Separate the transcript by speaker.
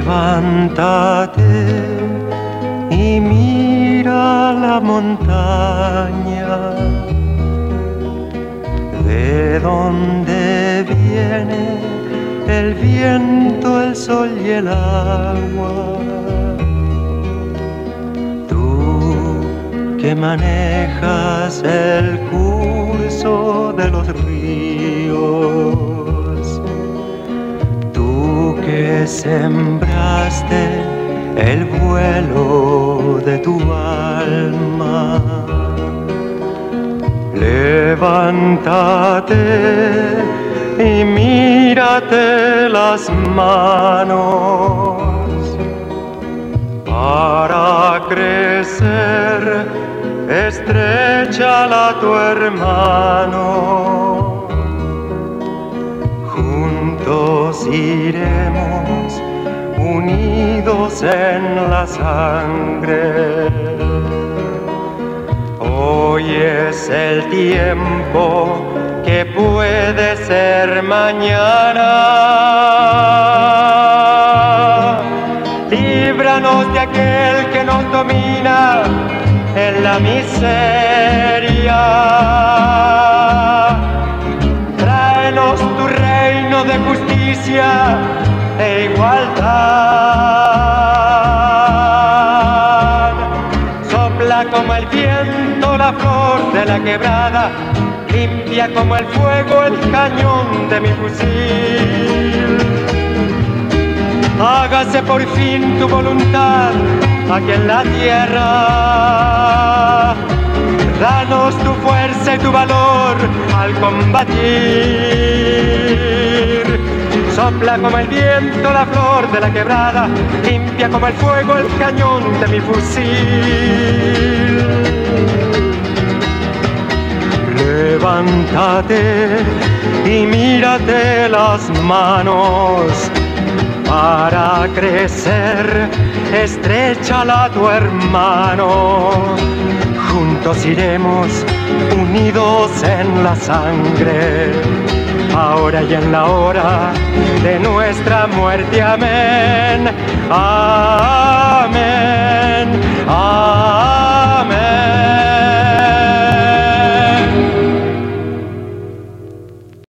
Speaker 1: Levántate y mira la montaña, de donde viene el viento, el sol y el agua. Tú que manejas el curso de los ríos, tú que sembraste el vuelo de tu alma, levántate y mírate las manos. Para crecer, estréchala a tu hermano. Juntos iremos unidos en la sangre. Hoy es el tiempo que puede ser mañana. Líbranos de aquel que nos domina en la miseria. Tráenos tu reino de justicia e igualdad. Sopla como el viento la flor de la quebrada, limpia como el fuego el cañón de mi fusil. Hágase por fin tu voluntad aquí en la tierra. Danos tu fuerza y tu valor al combatir. Sopla como el viento la flor de la quebrada, limpia como el fuego el cañón de mi fusil. Levántate y mírate las manos. Para crecer, estréchala a tu hermano. Juntos iremos unidos en la sangre, ahora y en la hora de nuestra muerte. Amén.